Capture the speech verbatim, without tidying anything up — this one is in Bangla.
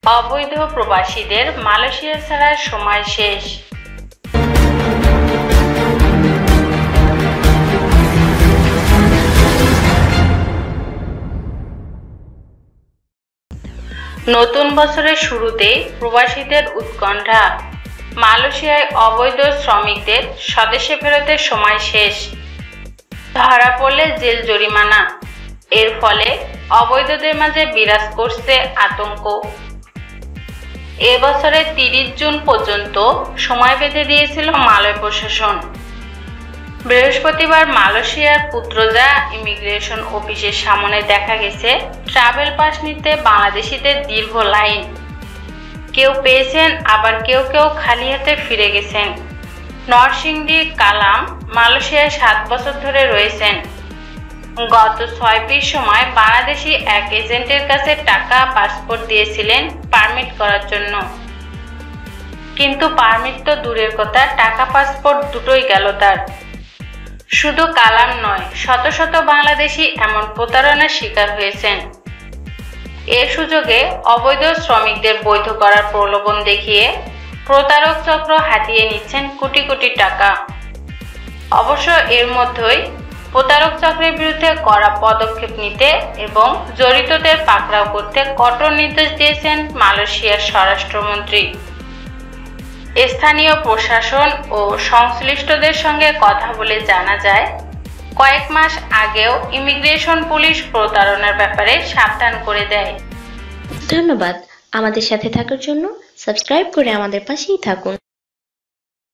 অবৈধ প্রবাসীদের মালয়েশিয়া ছাড়ার সময় শেষ। নতুন বছরের শুরুতে প্রবাসীদের উৎকণ্ঠা, মালয়েশিয়ায় অবৈধ শ্রমিকদের স্বদেশে ফেরতের সময় শেষ। ধরা পড়লে জেল জরিমানা। এর ফলে অবৈধদের মাঝে বিরাজ করছে আতঙ্ক। এবছরের তিরিশ জুন পর্যন্ত সময় বেঁধে দিয়েছিল মালয় প্রশাসন। বৃহস্পতিবার মালয়েশিয়ার পুত্রজা ইমিগ্রেশন অফিসের সামনে দেখা গেছে ট্রাভেল পাস নিতে বাংলাদেশিদের দীর্ঘ লাইন। কেউ পেয়েছেন, আবার কেউ কেউ খালি হাতে ফিরে গেছেন। নরসিংদীর কালাম মালয়েশিয়ায় সাত বছর ধরে রয়েছেন। গত ছয় পির সময় বাংলাদেশি এক এজেন্টের কাছে টাকা পাসপোর্ট দিয়েছিলেন পারমিট করার জন্য, কিন্তু পারমিট তো দূরের কথা, টাকা পাসপোর্ট দুটোই গেল তার। শুধু কালাম নয়, শত শত বাংলাদেশি এমন প্রতারণার শিকার হয়েছেন। এর সুযোগে অবৈধ শ্রমিকদের বৈধ করার প্রলোভন দেখিয়ে প্রতারক চক্র হাতিয়ে নিচ্ছেন কোটি কোটি টাকা। অবশ্য এর মধ্যেই প্রতারক চক্রের বিরুদ্ধে কড়া পদক্ষেপ নিতে এবং জড়িতদের পাকড়াও করতে কঠোর নির্দেশ দিয়েছেন মালয়েশিয়ার স্বরাষ্ট্রমন্ত্রী। স্থানীয় প্রশাসন ও সংশ্লিষ্টদের সঙ্গে কথা বলে জানা যায়, কয়েক মাস আগেও ইমিগ্রেশন পুলিশ প্রতারণার ব্যাপারে সাবধান করে দেয়। ধন্যবাদ আমাদের সাথে থাকার জন্য। সাবস্ক্রাইব করে আমাদের পাশেই থাকুন।